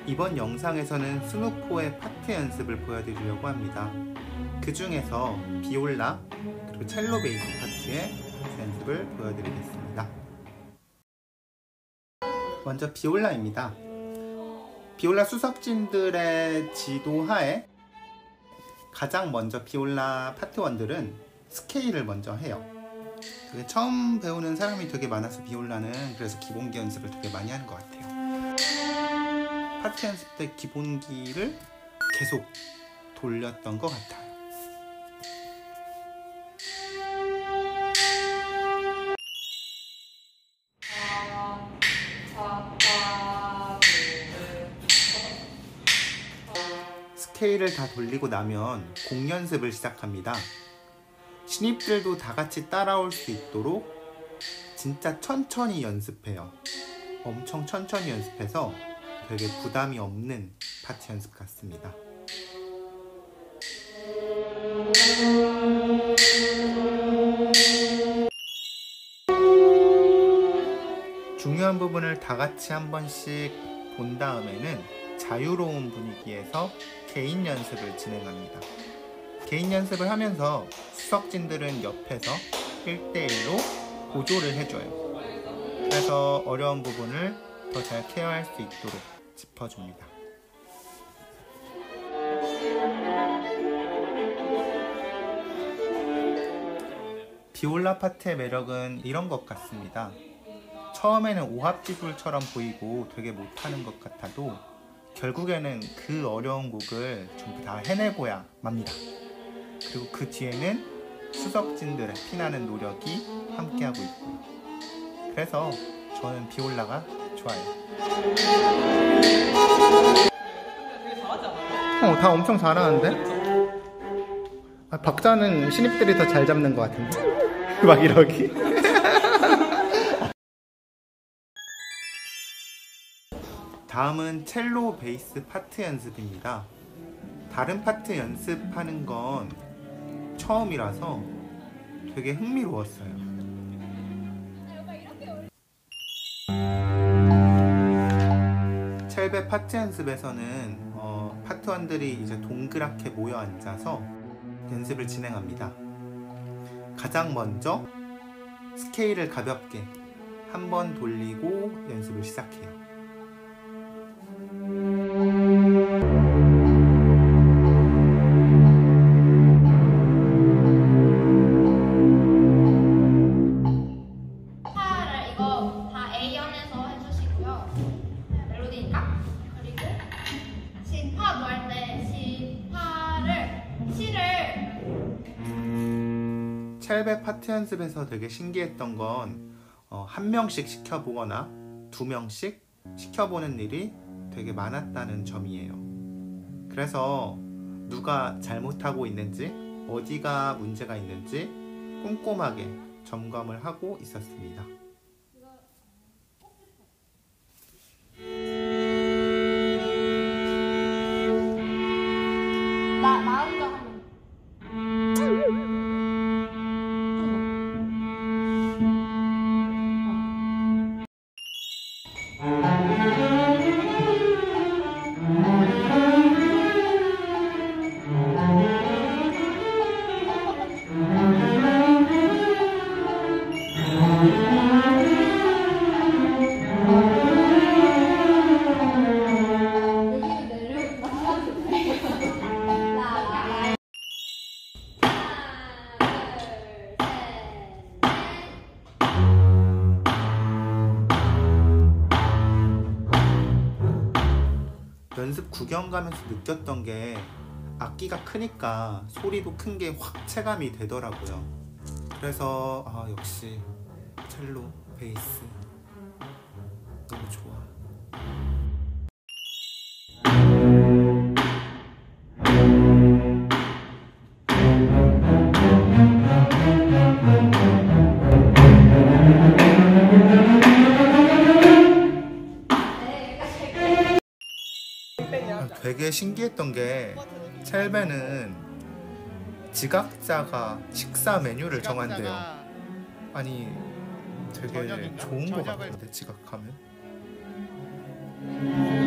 이번 영상에서는 스누포의 파트 연습을 보여드리려고 합니다. 그 중에서 비올라 그리고 첼로 베이스 파트의 연습을 보여드리겠습니다. 먼저 비올라입니다. 비올라 수석진들의 지도하에 가장 먼저 비올라 파트 1들은 스케일을 먼저 해요. 처음 배우는 사람이 되게 많아서 비올라는 그래서 기본기 연습을 되게 많이 하는 것 같아요. 파트 연습 때 기본기를 계속 돌렸던 것 같아요. 스케일을 다 돌리고 나면 곡 연습을 시작합니다. 신입들도 다 같이 따라올 수 있도록 진짜 천천히 연습해요. 엄청 천천히 연습해서 되게 부담이 없는 파트 연습 같습니다. 중요한 부분을 다 같이 한 번씩 본 다음에는 자유로운 분위기에서 개인 연습을 진행합니다. 개인 연습을 하면서 수석진들은 옆에서 1대1로 보조를 해줘요. 그래서 어려운 부분을 더 잘 케어할 수 있도록 짚어줍니다. 비올라 파트의 매력은 이런 것 같습니다. 처음에는 오합지졸처럼 보이고 되게 못하는 것 같아도 결국에는 그 어려운 곡을 전부 다 해내고야 맙니다. 그리고 그 뒤에는 수석진들의 피나는 노력이 함께하고 있고요. 그래서 저는 비올라가 좋아요. 다 엄청 잘하는데? 박자는 신입들이 더 잘 잡는 것 같은데? 막 이러기? 다음은 첼로 베이스 파트 연습입니다. 다른 파트 연습하는 건 처음이라서 되게 흥미로웠어요. 첼베 파트 연습에서는 파트 1들이 이제 동그랗게 모여 앉아서 연습을 진행합니다. 가장 먼저 스케일을 가볍게 한 번 돌리고 연습을 시작해요. 첼베 파트 연습에서 되게 신기했던 건 한 명씩 시켜보거나 2명씩 시켜보는 일이 되게 많았다는 점이에요. 그래서 누가 잘못하고 있는지 어디가 문제가 있는지 꼼꼼하게 점검을 하고 있었습니다. 연습 구경 가면서 느꼈던 게 악기가 크니까 소리도 큰 게 확 체감이 되더라고요. 그래서 역시 첼로, 베이스 너무 좋아. 되게 신기했던 게 첼베는 지각자가 식사 메뉴를 정한대요. 아니 되게 좋은 거 같은데 지각하면.